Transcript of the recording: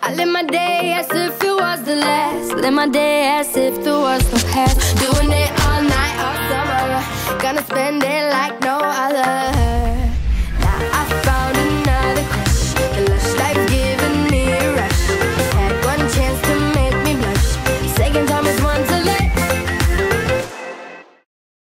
I live my day as if it was the last. Live my day as if there was no past. Doing it